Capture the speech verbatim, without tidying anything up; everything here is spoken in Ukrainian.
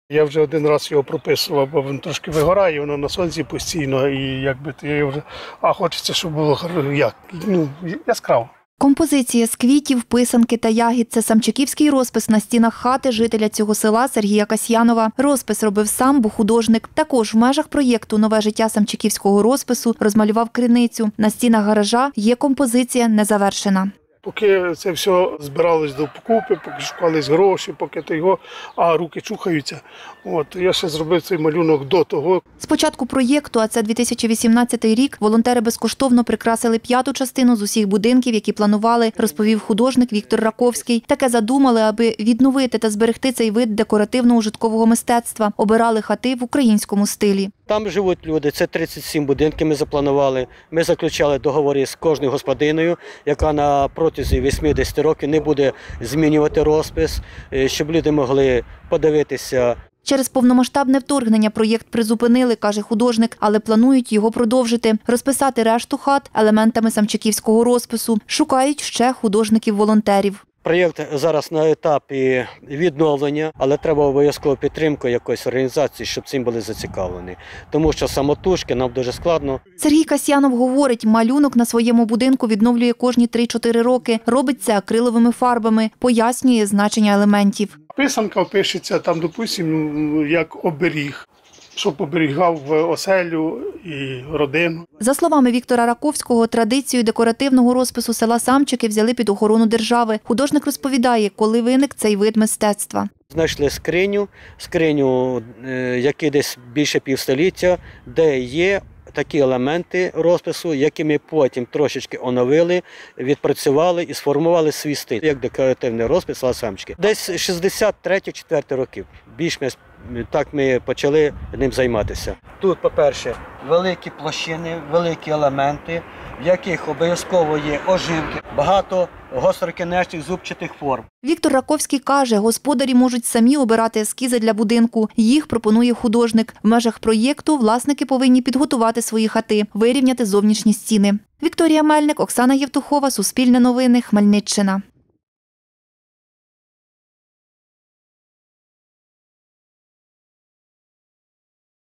Я вже один раз його прописував, бо він трошки вигорає, воно на сонці постійно, і якби то я вже, а хочеться, щоб було як, ну, яскраво. Композиція з квітів, писанки та ягід – це самчиківський розпис на стінах хати жителя цього села Сергія Касьянова. Розпис робив сам, бо художник. Також в межах проєкту «Нове життя самчиківського розпису» розмалював криницю. На стінах гаража є композиція незавершена. Поки це все збиралось до покупи, поки шукались гроші, поки то його, а руки чухаються. От, я ще зробив цей малюнок до того. З початку проєкту, а це дві тисячі вісімнадцятий рік, волонтери безкоштовно прикрасили п'яту частину з усіх будинків, які планували, розповів художник Віктор Раковський. Таке задумали, аби відновити та зберегти цей вид декоративно-ужиткового мистецтва. Обирали хати в українському стилі. Там живуть люди, це тридцять сім будинків ми запланували. Ми заключали договори з кожною господиною, яка на протязі вісімдесят років не буде змінювати розпис, щоб люди могли подивитися. Через повномасштабне вторгнення проєкт призупинили, каже художник, але планують його продовжити. Розписати решту хат елементами самчиківського розпису. Шукають ще художників-волонтерів. Проєкт зараз на етапі відновлення, але треба обов'язково підтримку якоїсь організації, щоб цим були зацікавлені. Тому що самотужки нам дуже складно. Сергій Касьянов говорить, малюнок на своєму будинку відновлює кожні три-чотири роки. Робить це акриловими фарбами, пояснює значення елементів. Писанка пишеться там, допустимо, як оберіг, щоб оберігав оселю і родину. За словами Віктора Раковського, традицію декоративного розпису села Самчики взяли під охорону держави. Художник розповідає, коли виник цей вид мистецтва. Знайшли скриню, скриню, який десь більше півстоліття, де є такі елементи розпису, які ми потім трошечки оновили, відпрацювали і сформували свій стиль, як декоративний розпис села Самчики. Десь шістдесят третій - четвертий років. Більш-менш так ми почали ним займатися. Тут, по-перше, великі площини, великі елементи, в яких обов'язково є оживки, багато гострокінечних зубчатих форм. Віктор Раковський каже, господарі можуть самі обирати ескізи для будинку. Їх пропонує художник. В межах проєкту власники повинні підготувати свої хати, вирівняти зовнішні стіни. Вікторія Мельник, Оксана Євтухова, Суспільне новини, Хмельниччина.